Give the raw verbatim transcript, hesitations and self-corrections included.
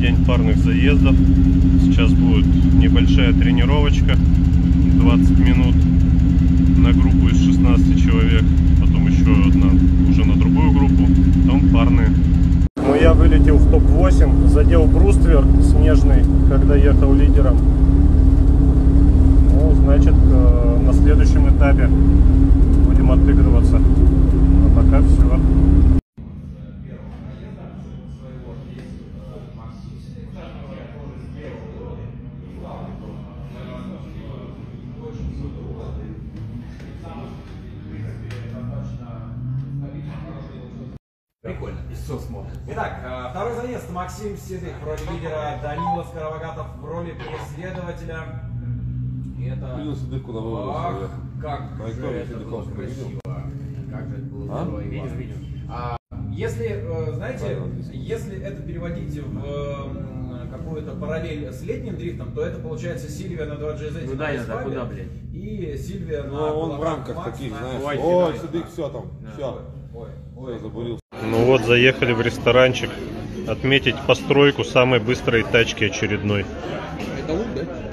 день парных заездов. Сейчас будет небольшая тренировочка, двадцать минут на группу из шестнадцати человек, потом еще одна уже на другую группу, потом парные. Ну, я вылетел в топ восемь, задел бруствер снежный, когда ехал лидером. Ну, значит, на следующем этапе будем отыгрываться. А пока все. Прикольно, все смотрит. Итак, второй заезд. Максим Седых в роли лидера, Данила Скоровогатов в роли преследователя. И это... Видел Седых, куда вывалился? Ах, как же это было красиво. Как же это было здорово. Видишь, видишь. А, если, знаете, если это переводить в какую-то параллель с летним дрифтом, то это получается Сильвия на два джи зет. Куда я, да, куда, блядь? И Сильвия на... Ну, он в рамках таких, знаешь. Ой, Ой, Седых, все там, все. Ой, Ой, забурился. Ну вот, заехали в ресторанчик отметить постройку самой быстрой тачки очередной. Это лук, да?